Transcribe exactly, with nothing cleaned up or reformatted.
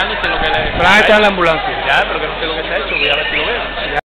Fran, dice lo que le... Fran está en la ambulancia. Ya, pero que no sé lo que se ha hecho, voy a ver si lo veo.